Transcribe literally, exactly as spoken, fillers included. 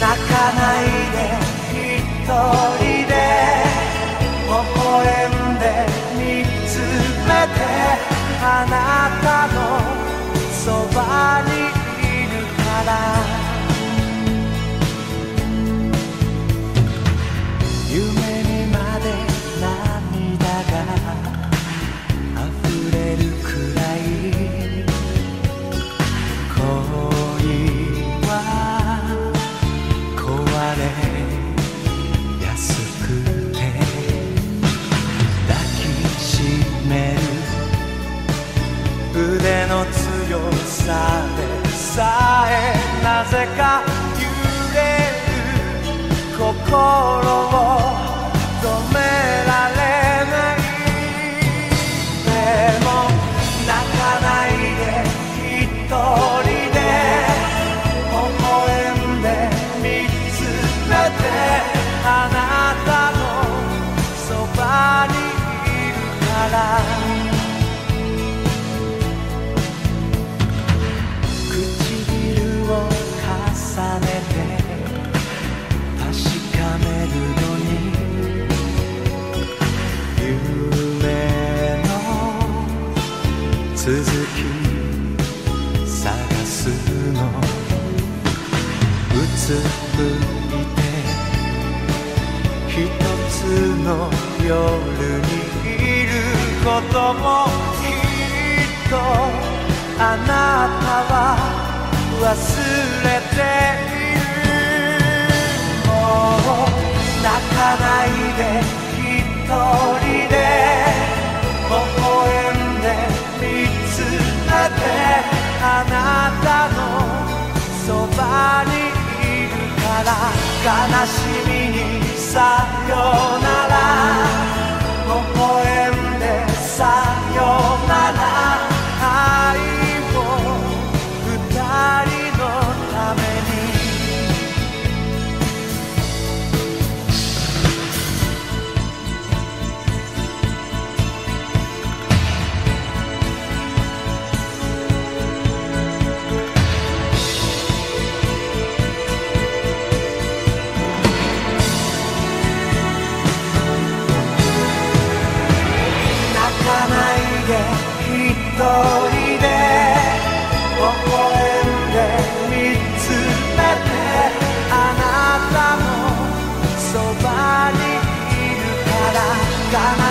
かないで一人で微笑んで見つめて、あなたのそばにいるから。夢にまで涙が溢れるくらい恋は壊れやすくて、抱きしめる腕の強さでさえなぜか揺れる心を止められない。でも泣かないで一人で微笑んで見つめて、あなたのそばにいるから。唇を重ねて確かめるのに、夢の続き探すの。うつむいて一つの夜にいることもきっとあなたは忘れている。もう泣かないで一人で微笑んで見つめて、あなたのそばにいるから。悲しみにさよなら、微笑んでさよなら、愛を二人のために。一人で微笑んで見つめて、あなたのそばにいるから。